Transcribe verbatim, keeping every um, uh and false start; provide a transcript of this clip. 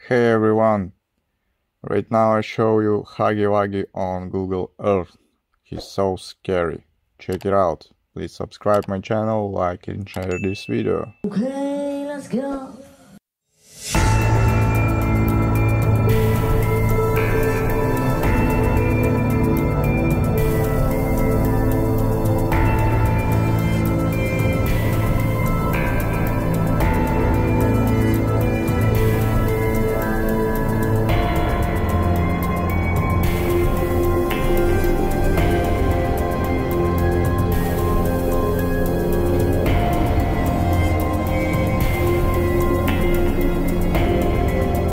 Hey everyone, right now I show you Huggy Wuggy on Google Earth. He's so scary. Check it out. Please subscribe my channel, like and share this video. Okay, let's go.